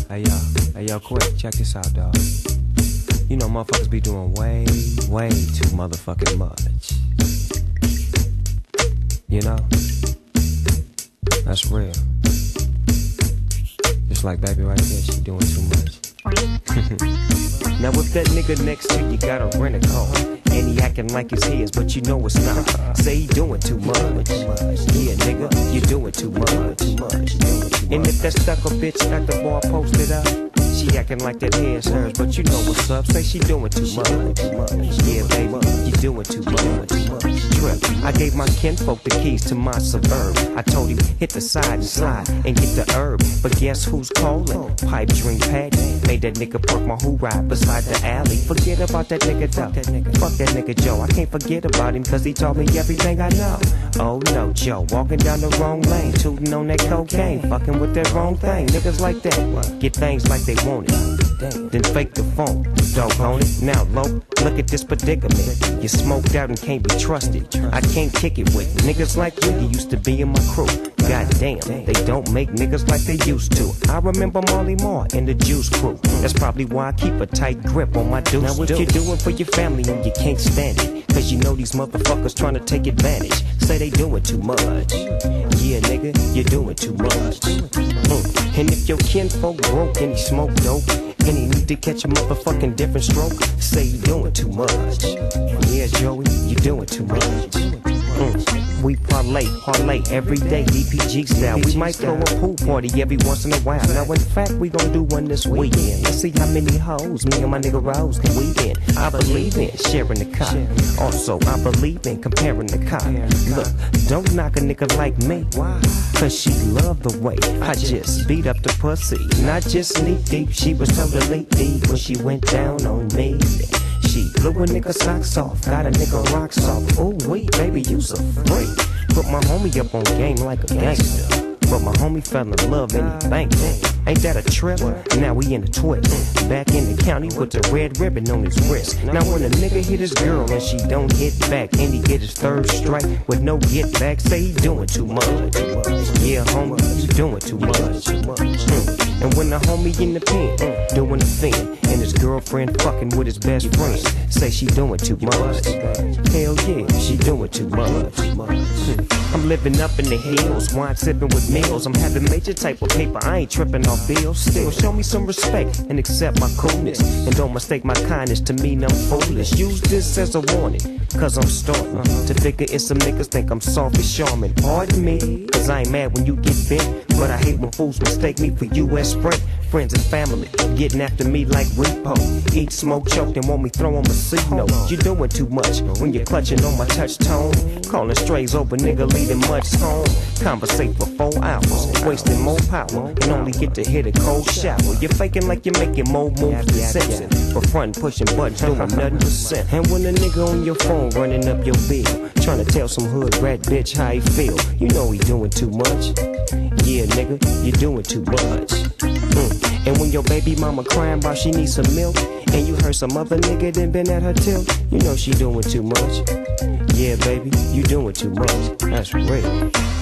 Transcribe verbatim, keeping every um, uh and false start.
Hey yo, hey yo, quick, check this out, dawg. You know motherfuckers be doing way, way too motherfucking much. You know? That's real. Just like baby right there, she doing too much. Now if that nigga next to you got a rent a car, and he acting like it's his, but you know it's not. Say he doing too much. Yeah, nigga, you doing too much. And if that stuck-up bitch at the bar posted up, she acting like that hair's hers, but you know what's up. Say she doing too much. Yeah, baby, you doing too much. Trip. I gave my kinfolk the keys to my suburb. I told him hit the side and slide and get the herb. But guess who's calling? Pipe dream Patty made that nigga park my who ride beside the alley. Forget about that nigga though. Fuck that nigga Joe. I can't forget about him cause he taught me everything I know. Oh no, Joe, walking down the wrong lane, tooting on that cocaine, fucking with that wrong thing. Niggas like that get things like they want it, then fake the phone. Doggone it. Now, low, look at this predicament. You smoked out and can't be trusted. I can't kick it with niggas like you. You used to be in my crew. Goddamn, they don't make niggas like they used to. I remember Marley Marl and the Juice Crew. That's probably why I keep a tight grip on my deuce. Now if you're doing for your family and you can't stand it, cause you know these motherfuckers trying to take advantage, say they doing too much. Yeah, nigga, you're doing too much. Mm. And if your kinfolk broke and he smoke dope, and he need to catch a motherfucking different stroke, say you doing too much. Yeah, Joey, you doing too much. Mm. We parlay, parlay every day, D P G style. We might throw a pool party every once in a while. Now, in fact, we gon' do one this weekend. Let's see how many hoes me and my nigga Rose can weave in. I believe in sharing the car. Also, I believe in comparing the car. Look, don't knock a nigga like me, cause she loved the way I just beat up the pussy. Not just knee deep, she was totally deep when she went down on me. She blew a nigga socks off, got a nigga rocks off. Ooh wait, baby, you so free. Put my homie up on game like a gangster, but my homie fell in love and he banked it. Ain't that a trip? Now we in a twist. Back in the county with the red ribbon on his wrist. Now when a nigga hit his girl and she don't hit back, and he get his third strike with no get back, say he doing too much. Yeah, homie, you doing too much. Mm. And when the homie in the pen doing the thing, and his girlfriend fucking with his best friend, say she doing too much. Hell yeah, she doing too much. Mm. I'm living up in the hills, wine sipping with meals. I'm having major type of paper, I ain't tripping off bills. Still, show me some respect and accept my coolness, and don't mistake my kindness to mean I'm foolish. Use this as a warning, cause I'm starting to figure if some niggas think I'm soft and charming. Pardon me, cause I ain't mad when you get bent, but I hate when fools mistake me for U S Sprint. Friends and family getting after me like repo. Eat, smoke, choke, and want me throw on my C note. You doing too much when you're clutching on my touch tone. Calling strays over, nigga, leaving much home. Conversate for four hours, wasting more power, and only get to hit a cold shower. You're faking like you're making more moves than Simpson, but front pushing buttons, doing nothing to send. And when a nigga on your phone running up your bill, trying to tell some hood rat bitch how he feel, you know he doing too much. Yeah, nigga, you doing too much. Mm. And when your baby mama crying about she needs some milk, and you heard some other nigga done been at her tilt, you know she doing too much. Yeah, baby, you doing too much. That's real.